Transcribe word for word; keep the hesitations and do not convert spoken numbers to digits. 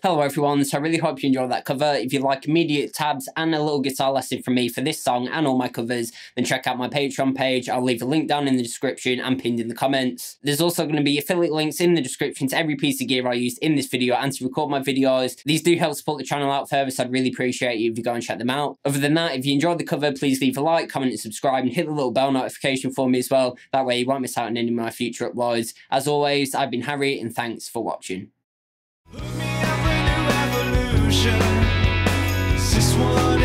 Hello everyone, so I really hope you enjoyed that cover. If you like immediate tabs and a little guitar lesson from me for this song and all my covers, then check out my Patreon page. I'll leave a link down in the description and pinned in the comments. There's also going to be affiliate links in the description to every piece of gear I used in this video and to record my videos. These do help support the channel out further, so I'd really appreciate you if you go and check them out. Other than that, if you enjoyed the cover, please leave a like, comment and subscribe, and hit the little bell notification for me as well. That way you won't miss out on any of my future uploads. As always, I've been Harry and thanks for watching. Is this one